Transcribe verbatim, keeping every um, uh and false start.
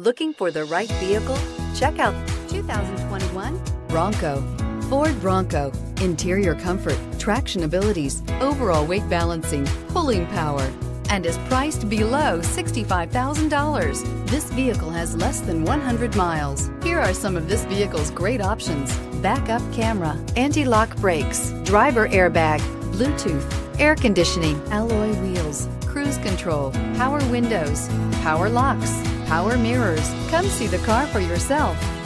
Looking for the right vehicle? Check out two thousand twenty-one Bronco. Ford Bronco. Interior comfort, traction abilities, overall weight balancing, pulling power, and is priced below sixty-five thousand dollars. This vehicle has less than one hundred miles. Here are some of this vehicle's great options: backup camera, anti-lock brakes, driver airbag, Bluetooth, air conditioning, alloy wheels, cruise control, power windows, power locks, power mirrors. Come see the car for yourself.